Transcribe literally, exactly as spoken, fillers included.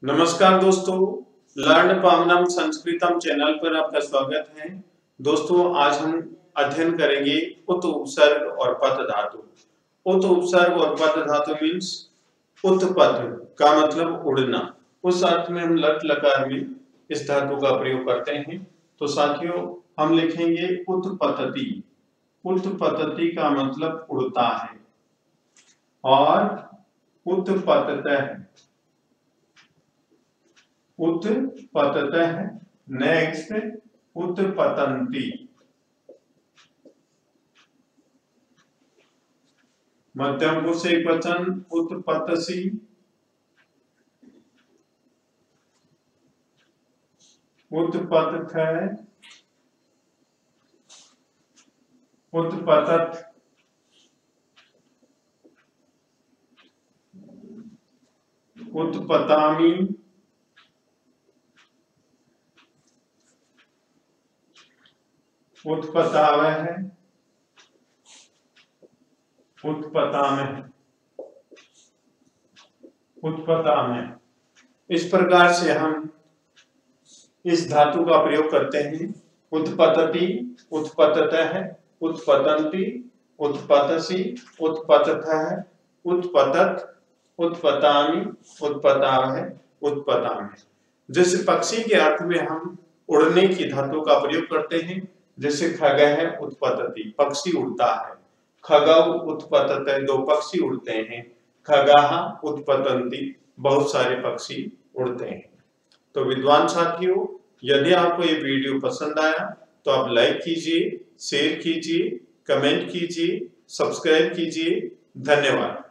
नमस्कार दोस्तों, learn पावनम संस्कृतम channel पर आपका स्वागत है। दोस्तों, आज हम अध्ययन करेंगे उत उपसर्ग और पद धातु। उत उपसर्ग और पद धातु मीन्स उत्पद का मतलब उड़ना। उस अर्थ में हम लट लकार में इस धातु का प्रयोग करते हैं। तो साथियों, हम लिखेंगे उत्पतति। उत्पतति का मतलब उड़ता है और उत्पततः उत्पततः नेक्स्ट उत्पतन्ति। मध्यम पुरुष एकवचन उत्पतसि। उत्पतथ उत्पतत उत्पतामि उत्पतावः उत्पतामः उत्पतामः। इस प्रकार से हम इस धातु का प्रयोग करते हैं। उत्पतति, उत्पततः, उत्पतन्ति, उत्पतसि, उत्पतथः, उत्पतत, उत्पतामि, उत्पतावः, उत्पतामः। जैसे पक्षी के अर्थ में हम उड़ने की धातु का प्रयोग करते हैं। जैसे खगः उत्पतति, पक्षी उड़ता है। खगौ उत्पततः, दो पक्षी उड़ते हैं। खगाः उत्पतन्ति, बहुत सारे पक्षी उड़ते हैं। तो विद्वान साथियों, यदि आपको ये वीडियो पसंद आया तो आप लाइक कीजिए, शेयर कीजिए, कमेंट कीजिए, सब्सक्राइब कीजिए। धन्यवाद।